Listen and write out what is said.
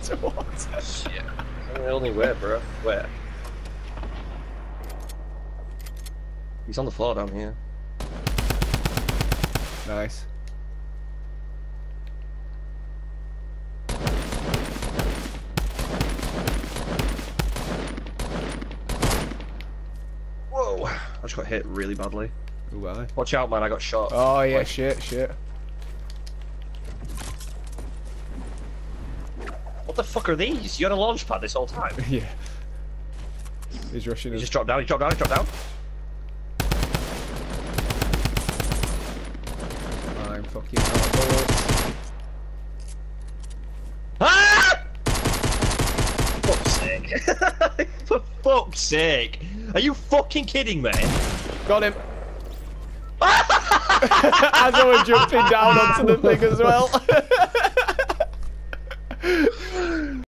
towards her. Shit. Only where, bro? Where? He's on the floor down here. Nice. Whoa! I just got hit really badly. Ooh, well. Watch out, man! I got shot. Oh yeah, Like, shit. what the fuck are these? You had a launch pad this whole time. Yeah. He's rushing He us. just dropped down. He dropped down. He dropped down. I'm fucking out of bullets. Ah! For fuck's sake! For fuck's sake! Are you fucking kidding me? Got him. As I was jumping down onto the thing as well.